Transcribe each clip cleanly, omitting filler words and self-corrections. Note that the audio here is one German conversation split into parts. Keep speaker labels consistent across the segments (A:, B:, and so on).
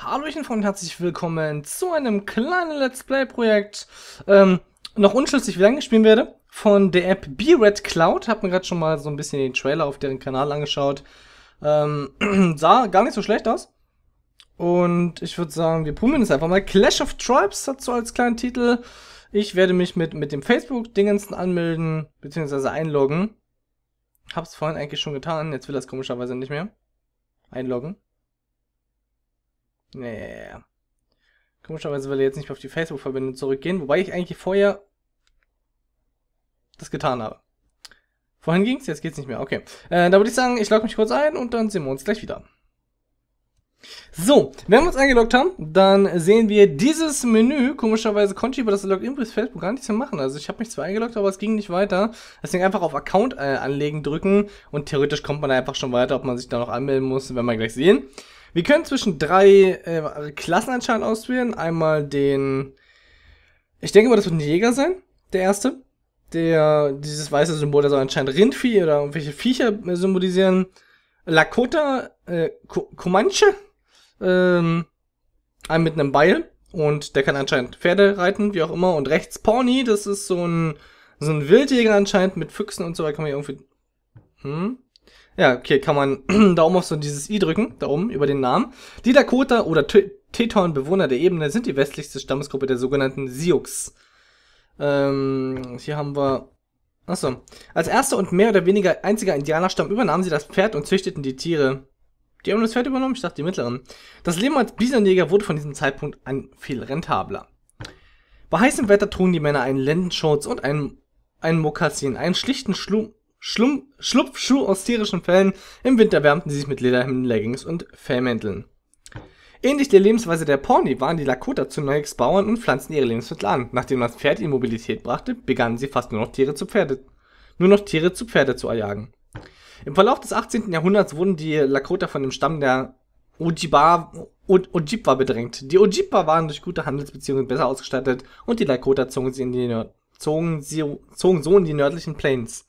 A: Hallöchen und herzlich willkommen zu einem kleinen Let's Play-Projekt. Noch unschlüssig, wie lange ich spielen werde. Von der App B-Red Cloud. Hab mir gerade schon mal so ein bisschen den Trailer auf deren Kanal angeschaut. Sah gar nicht so schlecht aus. Und ich würde sagen, wir probieren es einfach mal. Clash of Tribes hat so als kleinen Titel. Ich werde mich mit dem Facebook-Dingensten anmelden, beziehungsweise einloggen. Hab's vorhin eigentlich schon getan, jetzt will er es komischerweise nicht mehr. Einloggen. Nee. Komischerweise will er jetzt nicht mehr auf die Facebook-Verbindung zurückgehen, wobei ich eigentlich vorher das getan habe. Vorhin ging's, jetzt geht's nicht mehr. Okay. Da würde ich sagen, ich logge mich kurz ein und dann sehen wir uns gleich wieder. So, wenn wir uns eingeloggt haben, dann sehen wir dieses Menü. Komischerweise konnte ich über das Login bis Facebook gar nichts mehr machen. Also ich habe mich zwar eingeloggt, aber es ging nicht weiter. Deswegen einfach auf Account anlegen drücken und theoretisch kommt man da einfach schon weiter, ob man sich da noch anmelden muss, werden wir gleich sehen. Wir können zwischen drei Klassen anscheinend auswählen. Einmal den, ich denke mal, das wird ein Jäger sein, der erste. Dieses weiße Symbol, der soll anscheinend Rindvieh oder irgendwelche Viecher symbolisieren. Lakota, Comanche, einen mit einem Beil und der kann anscheinend Pferde reiten, wie auch immer. Und rechts Pawnee, das ist so ein Wildjäger anscheinend mit Füchsen und so weiter. Kann man hier irgendwie, ja, okay, kann man da oben auf so dieses I drücken, da oben, über den Namen. Die Dakota oder Teton-Bewohner der Ebene sind die westlichste Stammesgruppe der sogenannten Sioux. Hier haben wir, achso. Als erster und mehr oder weniger einziger Indianerstamm übernahmen sie das Pferd und züchteten die Tiere. Die haben das Pferd übernommen? Ich dachte, die mittleren. Das Leben als Bisonjäger wurde von diesem Zeitpunkt an viel rentabler. Bei heißem Wetter trugen die Männer einen Lendenschurz und einen Mokassin, einen schlichten Schlupfschuh aus tierischen Fellen. Im Winter wärmten sie sich mit Lederhemden, Leggings und Fellmänteln. Ähnlich der Lebensweise der Pawnee waren die Lakota zunächst Bauern und pflanzten ihre Lebensmittel an. Nachdem das Pferd ihnen Mobilität brachte, begannen sie fast nur noch Tiere zu Pferde zu erjagen. Im Verlauf des 18. Jahrhunderts wurden die Lakota von dem Stamm der Ojibwa bedrängt. Die Ojibwa waren durch gute Handelsbeziehungen besser ausgestattet und die Lakota zogen so in die nördlichen Plains.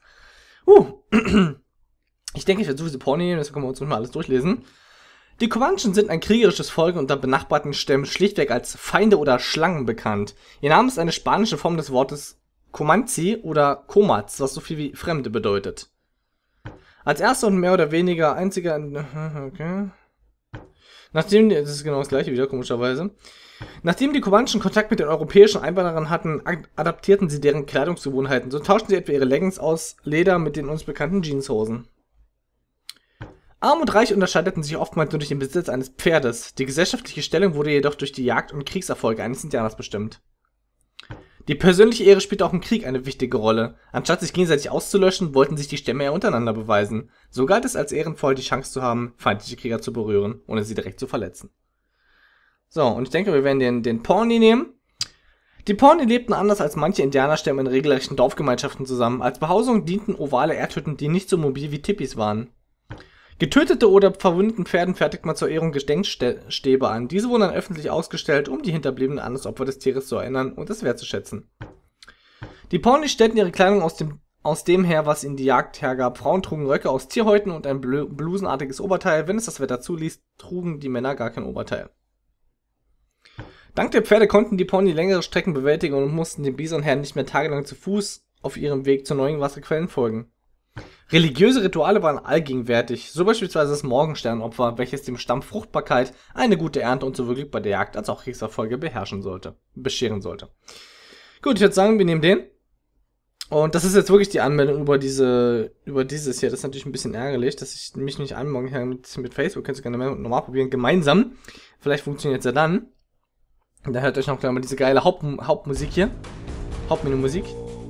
A: Ich denke, ich werde sowieso Pawnee nehmen, deswegen können wir uns mal alles durchlesen. Die Comanchen sind ein kriegerisches Volk unter benachbarten Stämmen schlichtweg als Feinde oder Schlangen bekannt. Ihr Name ist eine spanische Form des Wortes Comanzi oder Comats, was so viel wie Fremde bedeutet. Als erster und mehr oder weniger einziger, okay. Das ist genau das gleiche wieder, komischerweise. Nachdem die Comanchen Kontakt mit den europäischen Einwanderern hatten, adaptierten sie deren Kleidungsgewohnheiten. So tauschten sie etwa ihre Leggings aus Leder mit den uns bekannten Jeanshosen. Arm und Reich unterscheideten sich oftmals nur durch den Besitz eines Pferdes. Die gesellschaftliche Stellung wurde jedoch durch die Jagd- und Kriegserfolge eines Indianers bestimmt. Die persönliche Ehre spielte auch im Krieg eine wichtige Rolle. Anstatt sich gegenseitig auszulöschen, wollten sich die Stämme eher untereinander beweisen. So galt es als ehrenvoll, die Chance zu haben, feindliche Krieger zu berühren, ohne sie direkt zu verletzen. So, und ich denke, wir werden den Pawnee nehmen. Die Pawnee lebten anders als manche Indianerstämme in regelrechten Dorfgemeinschaften zusammen. Als Behausung dienten ovale Erdhütten, die nicht so mobil wie Tipis waren. Getötete oder verwundeten Pferden fertigt man zur Ehrung Gedenkstäbe an. Diese wurden dann öffentlich ausgestellt, um die Hinterbliebenen an das Opfer des Tieres zu erinnern und es wertzuschätzen. Die Pawnee stellten ihre Kleidung aus dem her, was ihnen die Jagd hergab. Frauen trugen Röcke aus Tierhäuten und ein blusenartiges Oberteil. Wenn es das Wetter zuließ, trugen die Männer gar kein Oberteil. Dank der Pferde konnten die Pawnee längere Strecken bewältigen und mussten den Bisonherden nicht mehr tagelang zu Fuß auf ihrem Weg zu neuen Wasserquellen folgen. Religiöse Rituale waren allgegenwärtig, so beispielsweise das Morgensternopfer, welches dem Stamm Fruchtbarkeit, eine gute Ernte und sowohl Glück bei der Jagd als auch Kriegserfolge bescheren sollte. Gut, ich würde sagen, wir nehmen den. Und das ist jetzt wirklich die Anmeldung über dieses hier. Das ist natürlich ein bisschen ärgerlich, dass ich mich nicht anmelden kann mit Facebook. Könnt ihr gerne normal probieren, gemeinsam. Vielleicht funktioniert es ja dann. Und da hört euch noch gleich mal diese geile Hauptmusik hier. Hauptmenü-Musik.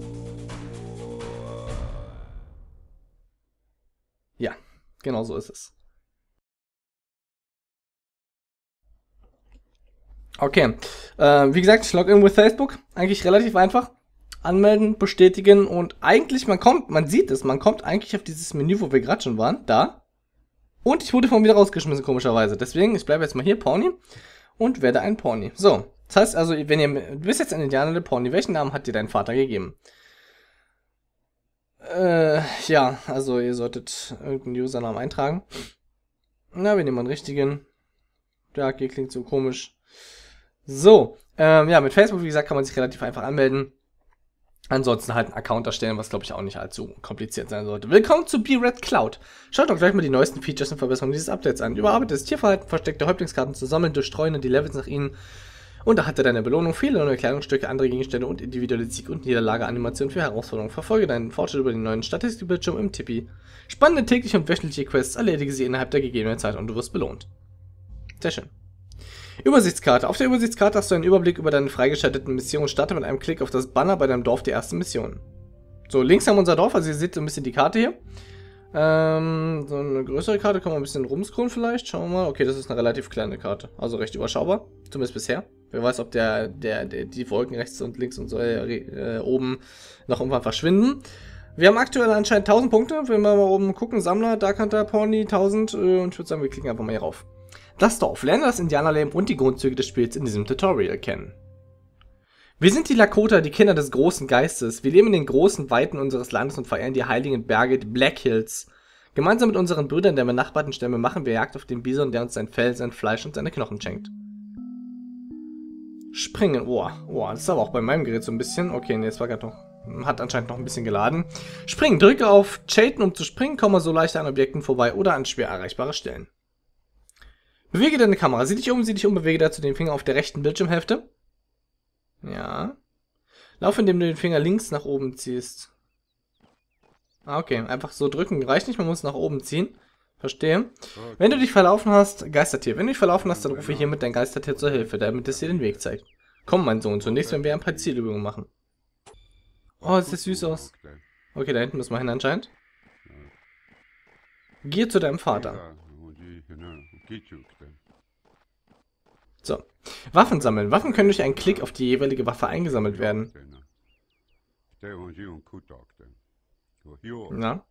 A: Ja, genau so ist es. Okay, wie gesagt, Login with Facebook, eigentlich relativ einfach. Anmelden, bestätigen und eigentlich, man kommt eigentlich auf dieses Menü, wo wir gerade schon waren, da. Und ich wurde von wieder rausgeschmissen, komischerweise. Deswegen, ich bleibe jetzt mal hier, Pawnee, und werde ein Pawnee. So, das heißt also, du bist jetzt ein Indianer der Pawnee. Welchen Namen hat dir dein Vater gegeben? Ja, also ihr solltet irgendeinen Usernamen eintragen. Na, wir nehmen einen richtigen. Ja, okay, klingt so komisch. So, ja, mit Facebook, wie gesagt, kann man sich relativ einfach anmelden. Ansonsten halt einen Account erstellen, was glaube ich auch nicht allzu kompliziert sein sollte. Willkommen zu B-Red Cloud. Schaut doch gleich mal die neuesten Features und Verbesserungen dieses Updates an. Überarbeitetes Tierverhalten, versteckte Häuptlingskarten zu sammeln, durchstreuen und die Levels nach ihnen. Und erhalte deine Belohnung, viele neue Kleidungsstücke, andere Gegenstände und individuelle Sieg- und Niederlageanimationen für Herausforderungen. Verfolge deinen Fortschritt über den neuen Statistikbildschirm im Tippi. Spannende tägliche und wöchentliche Quests, erledige sie innerhalb der gegebenen Zeit und du wirst belohnt. Sehr schön. Übersichtskarte. Auf der Übersichtskarte hast du einen Überblick über deine freigeschalteten Missionen. Starte mit einem Klick auf das Banner bei deinem Dorf die erste Mission. So, links haben wir unser Dorf, also ihr seht so ein bisschen die Karte hier. So eine größere Karte, können wir ein bisschen rumscrollen vielleicht. Schauen wir mal. Okay, das ist eine relativ kleine Karte. Also recht überschaubar. Zumindest bisher. Wer weiß, ob die Wolken rechts und links und so oben noch irgendwann verschwinden. Wir haben aktuell anscheinend 1000 Punkte. Wenn wir mal oben gucken, Sammler, Dark Hunter, Pony, 1000. Und ich würde sagen, wir klicken einfach mal hier rauf. Das Dorf. Lerne das Indianerleben und die Grundzüge des Spiels in diesem Tutorial kennen. Wir sind die Lakota, die Kinder des großen Geistes. Wir leben in den großen Weiten unseres Landes und verehren die heiligen Berge, die Black Hills. Gemeinsam mit unseren Brüdern der benachbarten Stämme machen wir Jagd auf den Bison, der uns sein Fell, sein Fleisch und seine Knochen schenkt. Springen. Oh, das ist aber auch bei meinem Gerät so ein bisschen. Okay, nee, das war gerade noch. Hat anscheinend noch ein bisschen geladen. Springen. Drücke auf Chaten, um zu springen. Komme so leicht an Objekten vorbei oder an schwer erreichbare Stellen. Bewege deine Kamera. Sieh dich um, bewege dazu den Finger auf der rechten Bildschirmhälfte. Ja. Lauf, indem du den Finger links nach oben ziehst. Ah, okay. Einfach so drücken reicht nicht, man muss nach oben ziehen. Verstehe. Wenn du dich verlaufen hast, Geistertier. Wenn du dich verlaufen hast, dann rufe hiermit dein Geistertier zur Hilfe, damit es dir den Weg zeigt. Komm, mein Sohn, zunächst werden wir ein paar Zielübungen machen. Oh, das sieht süß aus. Okay, da hinten müssen wir hin anscheinend. Geh zu deinem Vater. So. Waffen sammeln. Waffen können durch einen Klick auf die jeweilige Waffe eingesammelt werden. Na?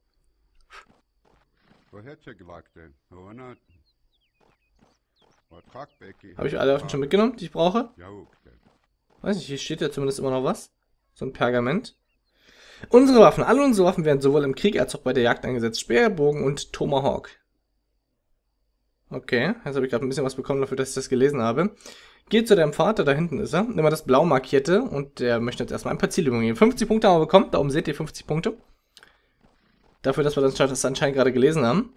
A: Habe ich alle Waffen schon mitgenommen, die ich brauche? Weiß nicht, hier steht ja zumindest immer noch was. So ein Pergament. Unsere Waffen. Alle unsere Waffen werden sowohl im Krieg als auch bei der Jagd eingesetzt. Speer, Bogen und Tomahawk. Okay, jetzt habe ich gerade ein bisschen was bekommen dafür, dass ich das gelesen habe. Geh zu deinem Vater, da hinten ist er. Nimm mal das blau markierte und der möchte jetzt erstmal ein paar Zielübungen geben. 50 Punkte haben wir bekommen, da oben seht ihr 50 Punkte. Dafür, dass wir das anscheinend gerade gelesen haben.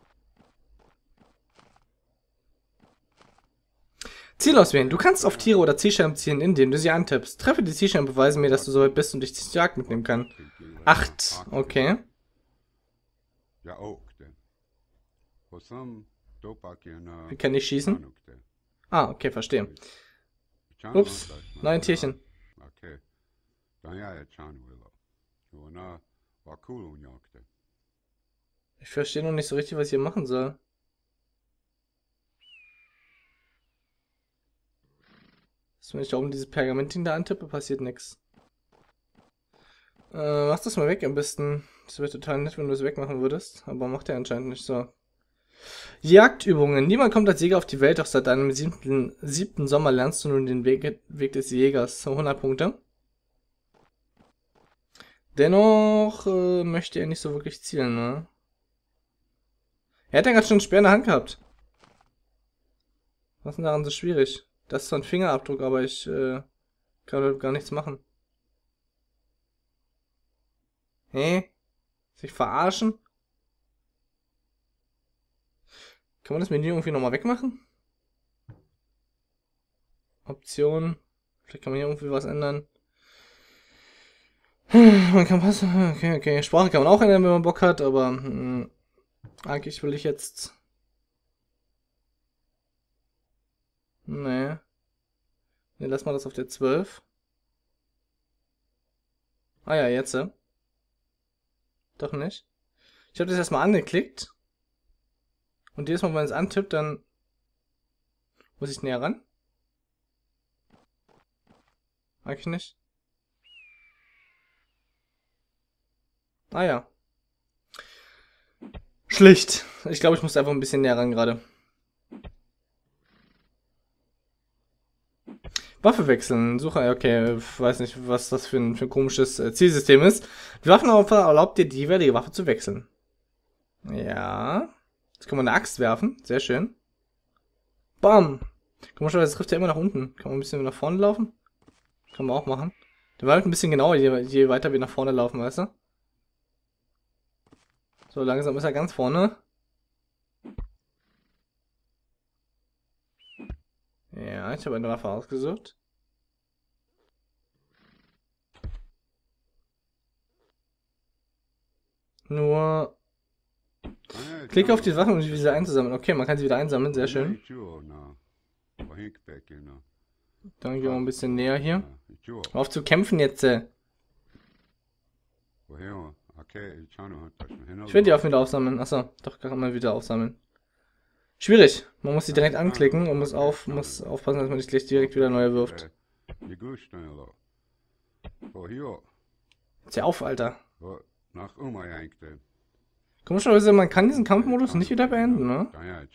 A: Ziel auswählen. Du kannst auf Tiere oder Zielscheiben zielen, indem du sie antippst. Treffe die Zielscheiben und beweise mir, dass du soweit bist und dich zur Jagd mitnehmen kann. 8, okay. Wie kann ich schießen? Ah, okay, verstehe. Ups, nein, Tierchen. Ich verstehe noch nicht so richtig, was ich hier machen soll. Wenn ich da oben dieses Pergamentchen da antippe, passiert nichts. Mach das mal weg am besten. Das wäre total nett, wenn du es wegmachen würdest. Aber macht er anscheinend nicht so. Jagdübungen. Niemand kommt als Jäger auf die Welt, doch seit deinem siebten Sommer lernst du nun den Weg des Jägers. 100 Punkte. Dennoch möchte er nicht so wirklich zielen, ne? Er hat ja gerade schon einen Speer in der Hand gehabt. Was ist denn daran so schwierig? Das ist zwar ein Fingerabdruck, aber ich kann gar nichts machen. Hä? Sich verarschen? Kann man das Menü irgendwie nochmal wegmachen? Option. Vielleicht kann man hier irgendwie was ändern. Man kann was. Okay. Sprache kann man auch ändern, wenn man Bock hat, aber eigentlich will ich jetzt. Nee. Ne, lass mal das auf der 12. Ah ja, jetzt. Doch nicht. Ich habe das erstmal angeklickt. Und jedes Mal, wenn man es antippt, dann muss ich näher ran. Eigentlich nicht. Ah ja. Schlicht. Ich glaube, ich muss einfach ein bisschen näher ran gerade. Waffe wechseln. Suche, okay, weiß nicht, was das für ein komisches Zielsystem ist. Die Waffenwaffe erlaubt dir, die jeweilige Waffe zu wechseln. Ja. Jetzt kann man eine Axt werfen. Sehr schön. Bam! Komischerweise trifft er immer nach unten. Kann man ein bisschen nach vorne laufen? Kann man auch machen. Der war halt ein bisschen genauer, je weiter wir nach vorne laufen, weißt du? So, langsam ist er ganz vorne. Ja, ich habe eine Waffe ausgesucht. Nur... Klicke auf die Waffe, um sie wieder einzusammeln. Okay, man kann sie wieder einsammeln, sehr schön. Dann gehen wir ein bisschen näher hier. Hör auf zu kämpfen jetzt. Ich will die Waffen wieder aufsammeln. Achso, doch, kann man wieder aufsammeln. Schwierig. Man muss sie direkt anklicken und muss aufpassen, dass man nicht gleich direkt wieder neue wirft. Jetzt hör auf, Alter. Komischerweise, man kann diesen Kampfmodus nicht wieder beenden, ne?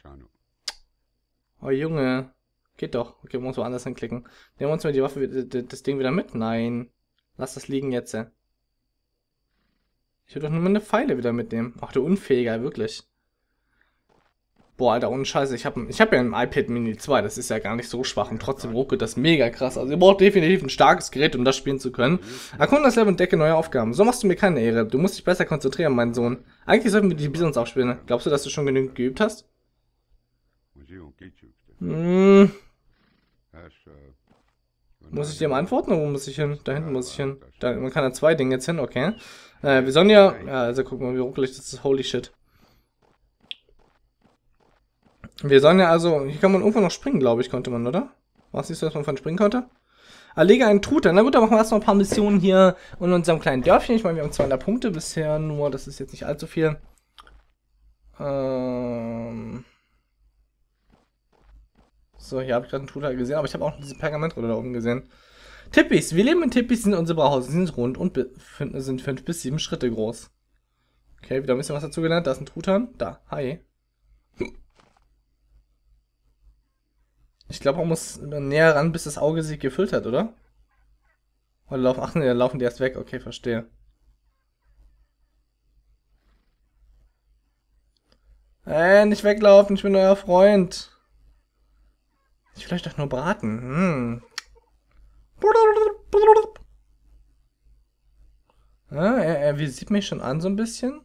A: Oh, Junge. Geht doch. Okay, muss woanders hinklicken. Nehmen wir uns mal die Waffe, das Ding wieder mit? Nein. Lass das liegen jetzt. Ich will doch nur meine Pfeile wieder mitnehmen. Ach, du Unfähiger, wirklich. Boah, Alter, ohne Scheiße. Ich hab ja ein iPad Mini 2. Das ist ja gar nicht so schwach. Und trotzdem ruckelt das mega krass. Also ihr braucht definitiv ein starkes Gerät, um das spielen zu können. Erkunde das Level und entdecke neue Aufgaben. So machst du mir keine Ehre. Du musst dich besser konzentrieren, mein Sohn. Eigentlich sollten wir die Bisons aufspielen. Glaubst du, dass du schon genügend geübt hast? Muss ich dir mal antworten oder wo muss ich hin? Da hinten muss ich hin. Man kann da 2 Dinge jetzt hin, okay. Wir sollen ja... Ja, also guck mal, wie ruckelig das ist. Holy shit. Wir sollen ja also... Hier kann man irgendwo noch springen, glaube ich, konnte man, oder? Was siehst du, dass man von springen konnte? Erlege einen Truthahn. Na gut, dann machen wir erstmal ein paar Missionen hier in unserem kleinen Dörfchen. Ich meine, wir haben 200 Punkte bisher nur. Das ist jetzt nicht allzu viel. So, hier habe ich gerade einen Truthahn gesehen, aber ich habe auch diese Pergamentrolle da oben gesehen. Tippis. Wir leben in Tippis, sind unsere Brauhäuser. Sie sind rund und sind 5 bis 7 Schritte groß. Okay, wieder ein bisschen was dazu gelernt. Da ist ein Truthahn. Da. Hi. Ich glaube, man muss näher ran, bis das Auge sich gefüllt hat, oder? Oder laufen... Ach ne, laufen die erst weg. Okay, verstehe. Nicht weglaufen. Ich bin euer Freund. Ich will euch doch nur braten. Ja, er visiert mich schon an so ein bisschen.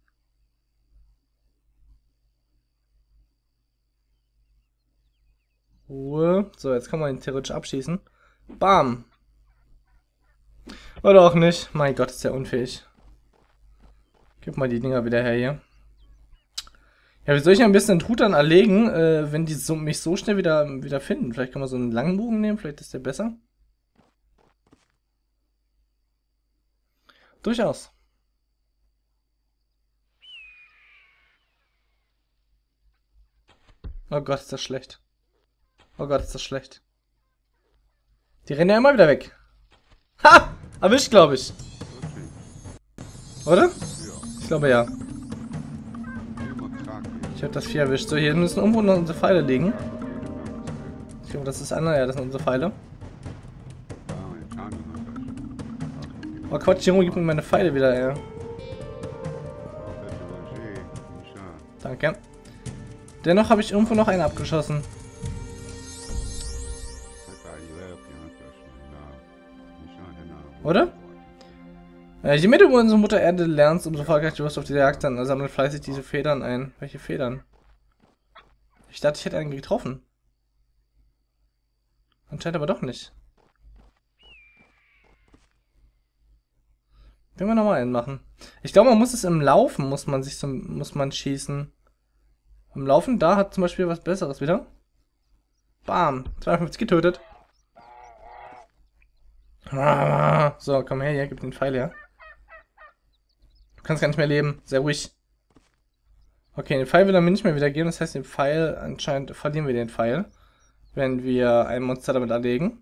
A: Ruhe. So, jetzt kann man ihn theoretisch abschießen. Bam. Oder auch nicht. Mein Gott, ist der unfähig. Gib mal die Dinger wieder her hier. Ja, wie soll ich ein bisschen den Truthahn erlegen, wenn die mich so schnell wieder finden? Vielleicht kann man so einen langen Bogen nehmen, vielleicht ist der besser. Durchaus. Oh Gott, ist das schlecht. Oh Gott, ist das schlecht. Die rennen ja immer wieder weg. Ha! Erwischt, glaube ich. Oder? Ich glaube ja. Ich habe das Vieh erwischt. So, hier müssen irgendwo noch unsere Pfeile liegen. Ich glaube, das ist einer. Ja, das sind unsere Pfeile. Oh Quatsch, Junge, gib mir meine Pfeile wieder, ey. Danke. Dennoch habe ich irgendwo noch einen abgeschossen. Oder? Je mehr du über unsere Mutter Erde lernst, umso erfolgreicher du wirst auf dieser Jagd, dann sammle fleißig diese Federn ein. Welche Federn? Ich dachte, ich hätte einen getroffen. Anscheinend aber doch nicht. Wenn wir nochmal einen machen. Ich glaube, man muss es im Laufen, muss man schießen. Im Laufen, da hat zum Beispiel was Besseres wieder. Bam, 52 getötet. So, komm her, hier, gib den Pfeil her. Du kannst gar nicht mehr leben, sehr ruhig. Okay, den Pfeil will er mir nicht mehr wiedergeben, das heißt, den Pfeil, anscheinend verlieren wir den Pfeil, wenn wir ein Monster damit erlegen.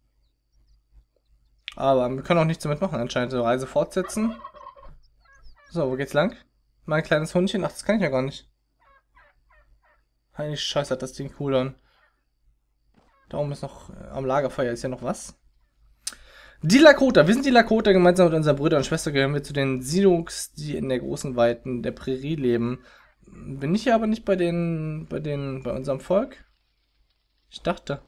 A: Aber wir können auch nichts damit machen, anscheinend. So, Reise fortsetzen. So, wo geht's lang? Mein kleines Hundchen, ach, das kann ich ja gar nicht. Heilige Scheiße, hat das Ding cool an. Da oben ist noch, am Lagerfeuer ist ja noch was. Die Lakota. Wir sind die Lakota. Gemeinsam mit unserer Brüder und Schwester gehören wir zu den Sinuks, die in der großen Weiten der Prärie leben. Bin ich hier aber nicht bei unserem Volk? Ich dachte.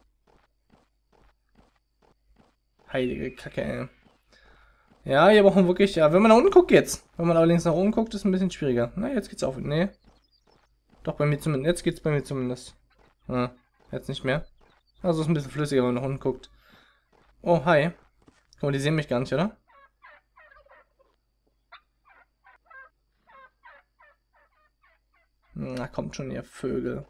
A: Heilige Kacke, ey. Ja, hier brauchen wir wirklich, ja, wenn man nach unten guckt, geht's. Wenn man allerdings nach oben guckt, ist es ein bisschen schwieriger. Na, jetzt geht's auch. Nee. Doch, bei mir zumindest. Jetzt geht's bei mir zumindest. Ja, jetzt nicht mehr. Also ist ein bisschen flüssiger, wenn man nach unten guckt. Oh, hi. Guck mal, die sehen mich gar nicht, oder? Na, kommt schon, ihr Vögel.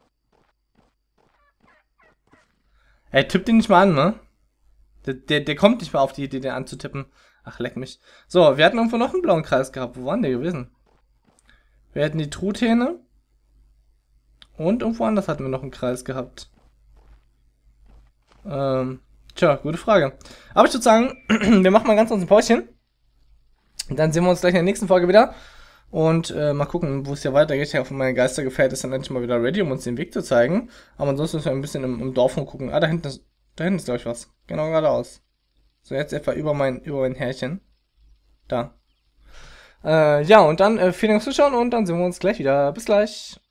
A: Ey, tippt den nicht mal an, ne? Der kommt nicht mal auf die Idee, den anzutippen. Ach, leck mich. So, wir hatten irgendwo noch einen blauen Kreis gehabt. Wo waren die gewesen? Wir hatten die Truthähne. Und irgendwo anders hatten wir noch einen Kreis gehabt. Tja, gute Frage. Aber ich würde sagen, wir machen mal ganz kurz ein Päuschen. Dann sehen wir uns gleich in der nächsten Folge wieder. Und mal gucken, wo es ja weitergeht. Ich hoffe, mein Geistergefährt ist dann endlich mal wieder ready, um uns den Weg zu zeigen. Aber ansonsten müssen wir ein bisschen im Dorf gucken. Ah, da hinten ist, glaube ich, was. Genau geradeaus. So, jetzt etwa über mein Härchen. Da. Ja, und dann vielen Dank fürs Zuschauen und dann sehen wir uns gleich wieder. Bis gleich.